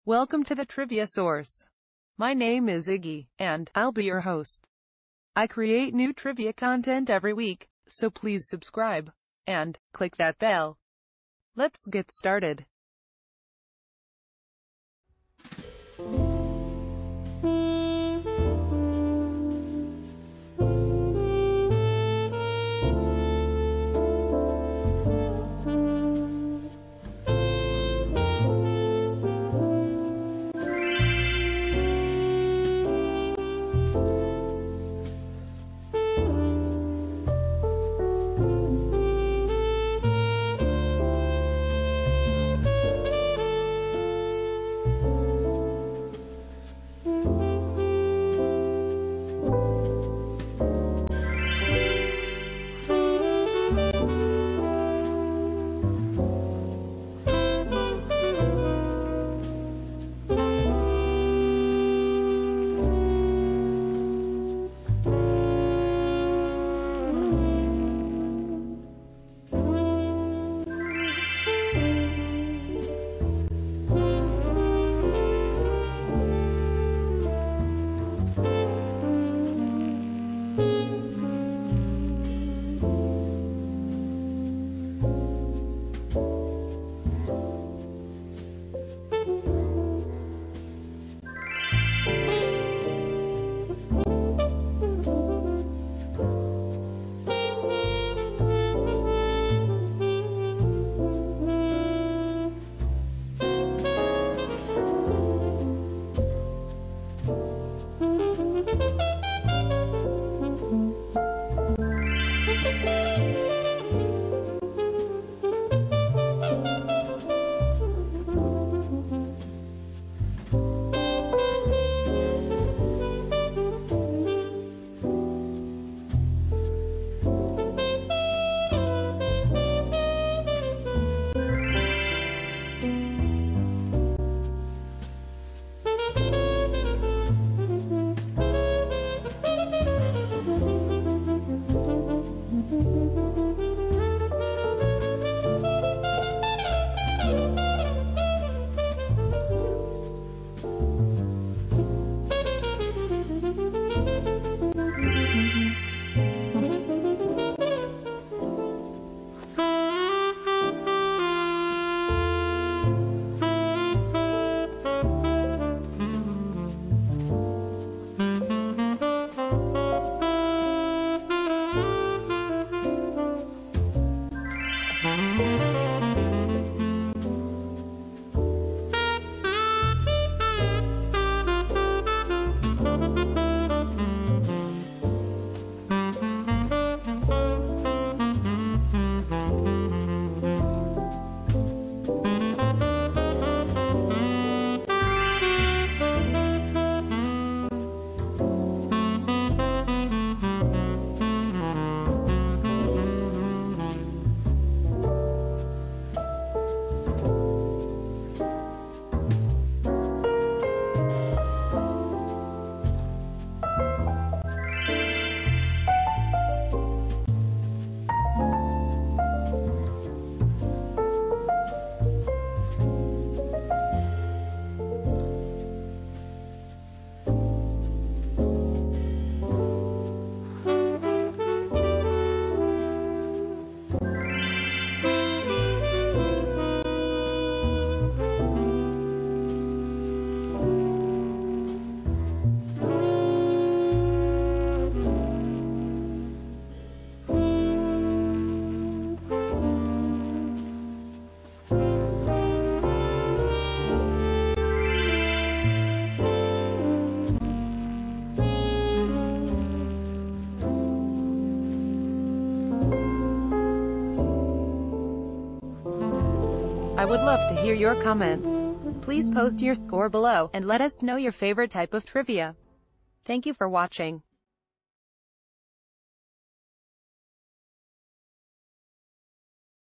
Welcome to the Trivia Source. My name is Iggy, and I'll be your host. I create new trivia content every week, so please subscribe and click that bell. Let's get started. I would love to hear your comments. Please post your score below and let us know your favorite type of trivia. Thank you for watching.